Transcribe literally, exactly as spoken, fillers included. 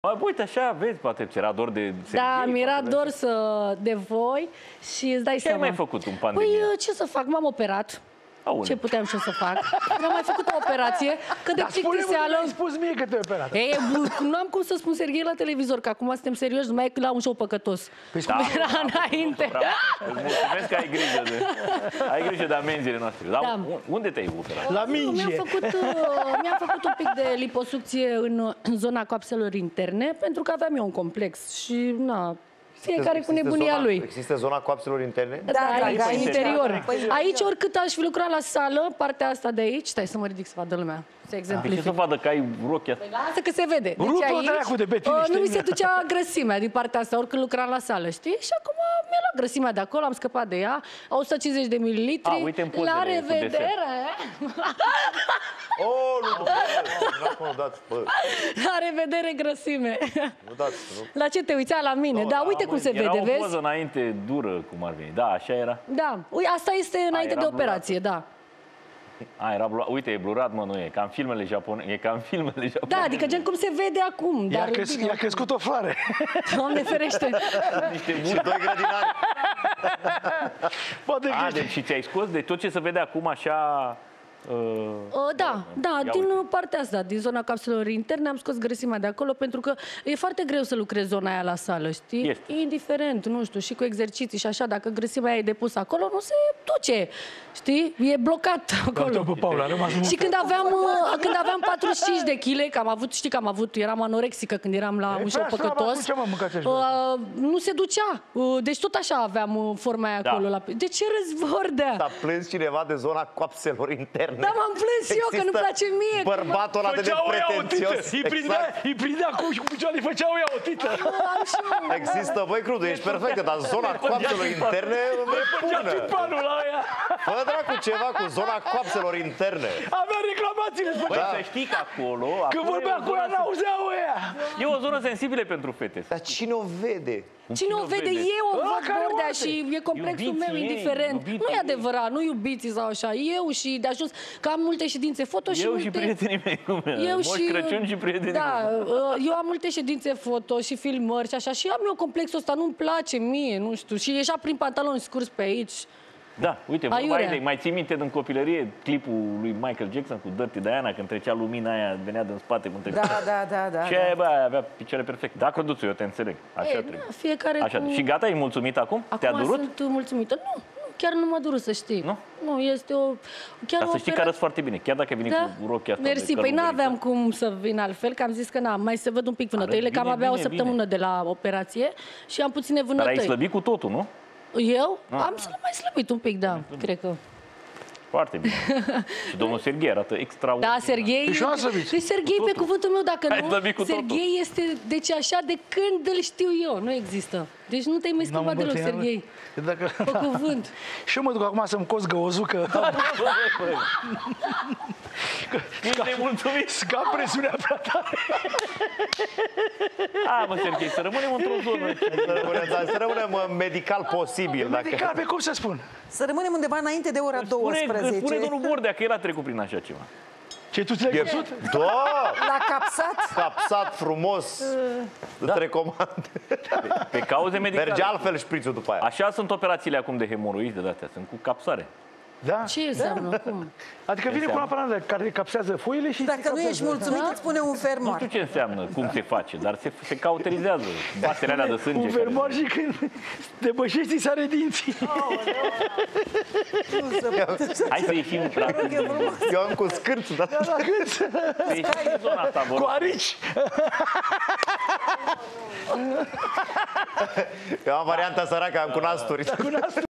Mai uite așa, vezi, poate ți era dor de Serghei. Da, mi-era dor să, de voi și îți dai ce seama. Ce ai mai făcut în pandemie? Păi, ce să fac? M-am operat. Aole. Ce puteam și eu să fac? Mi-am mai făcut o operație, că de plictiseală... Dar spus mie că te-ai operat. Ei, nu am cum să spun Serghei la televizor, că acum suntem serioși, numai că la un show păcătos. Păi da, era da, înainte. Îți mulțumesc că ai grijă de, ai grijă de amenziile noastre. Dar da. Unde te-ai operat? La minge. Mi-am făcut, mi-am făcut un pic de liposucție în zona coapselor interne, pentru că aveam eu un complex și, na... Fiecare cu nebunia zona, lui. Există zona coapselor interne? Da, da, aici, în interior. Păi, aici, oricât aș fi lucrat la sală, partea asta de aici, stai să mă ridic să vadă lumea, să exemplific. De ce să vadă că ai rochia? Păi lasă că se vede. Deci aici, de pe tine, uh, nu mi se ducea grăsimea din partea asta, oricând lucram la sală, știi? Și acum mi-a luat grăsimea de acolo, am scăpat de ea, o sută cincizeci de mililitri. A, uite în pozele, la revedere! Oh, nu, nu, nu dați, bă. La revedere, grăsime! Nu dați, nu. La ce te uiți? La mine, da, uite cum se vede, vezi? Era o poză înainte dură, cum ar veni. Da, așa era. Da, uite, asta este înainte de operație, da. A, era blurat. Uite, e blurat, mă, nu e. Ca în filmele japoneze. E ca în filmele japoneze. Da, adică gen cum se vede acum. I-a cres crescut o floare. Doamne ferește. Niște și doi grădinari. Poate A, deci și ți-ai scos de tot ce se vede acum așa... Uh, uh, da, da, din uite. Partea asta, din zona capsulelor interne, am scos grăsimea de acolo, pentru că e foarte greu să lucrezi zona aia la sală, știi? Este. Indiferent, nu știu, și cu exerciții și așa, dacă grăsimea aia e depusă acolo, nu se duce, știi? E blocat acolo. Pe Paula, și când aveam, când aveam patruzeci și cinci de kilograme, că am avut, știi că am avut, eram anorexică când eram la un show păcătos, uh, nu se ducea. Uh, deci tot așa aveam forma aia acolo. Da. La... De ce răzvordea? S-a plâns cineva de zona coapselor interne. Da, m-am plâns eu, că nu place mie. Bărbatul ăla de pretențios. Îi prindea, îi prindea acum și cu picioare îi făceau ea o tită. Există, băi, Crudu, ești perfectă, dar zona coapselor interne e bună. Fă dracu ceva cu zona coapselor interne. Avea reclamațiile. Băi, să știi că acolo... Când vorbea cu ea, n-auzeau ea. E o zonă sensibilă pentru fete. Dar cine o vede? Cine o vede? Eu o văd Bordea și e complexul meu indiferent. Nu e adevărat, nu iubiții sau așa. Eu și de ajuns că am multe ședințe foto și Eu multe... și prietenii mei, cum e? Eu Moș și... Crăciun și prietenii Da, mei. eu am multe ședințe foto și filmări și așa. Și am eu complexul ăsta, nu-mi place mie, nu știu. Și ieșea prin pantaloni scurs pe aici. Da, uite, mai, mai ții minte din copilărie clipul lui Michael Jackson cu Dirty Diana, când trecea lumina aia, venea din spate cum trecea. Da, da, da, da. Și aia, bă, avea picioare perfecte. Da, Căduțu, eu te înțeleg. Așa e, trebuie. Da, fiecare Așa. cu... Și gata, ai mulțumit acum? Acum Te-a durut? sunt mulțumită. Nu, nu, chiar nu m-a durut, să știi. Nu? Nu, este o... Chiar Dar o să știi că arăți foarte bine, chiar dacă ai venit da? cu rochia asta. Mersi, păi n-aveam cum să vin altfel, că am zis că n-am, mai să văd un pic vânătăile, că am abia bine, o săptămână bine. de la operație și am puține vânătăi. Dar ai slăbit cu totul, nu? Eu? Ah. Am să mai slăbit un pic, da, mm. cred că. Foarte bine. Și domnul Serghei arată extraordinar. Da, Serghei... Deci Serghei, pe cuvântul meu, dacă nu, Serghei este, deci așa, de când îl știu eu, nu există. Deci nu te-ai mai schimbat deloc, Serghei. Dacă... Pe cuvânt. Și eu mă duc acum să-mi cos găozucă. Ești nemulțumit. Scap presiunea prea tare. A, mă, Serghei, să rămânem într-o zonă. Să rămânem, să rămânem medical posibil. Medical, dacă... pe cum să spun? Să rămânem undeva înainte de ora douăsprezece. Spune domnul Bordea că el a trecut prin așa ceva. Ce, tu ți-l-ai văzut? Da! L-a capsat? Capsat frumos. Îți recomand. Pe, pe cauze medicale. Merge altfel șprițul după aia. Așa sunt operațiile acum de hemoroizi de astea, sunt cu capsare. Da? Ce înseamnă? Da. Cum? Adică vine cu un aparat care capsează foile și... Dacă nu ești mulțumit, îți spune un fermoar. Nu știu ce înseamnă, cum se face, dar se, se cauterizează baterea alea de sânge. Un fermoar și când te bășești, îți sare dinții. Hai să ieșim rapid. Eu am cu scârț, dar... Da, să ieșim din zona asta, cu arici. Eu am varianta săracă, am cu nasturi.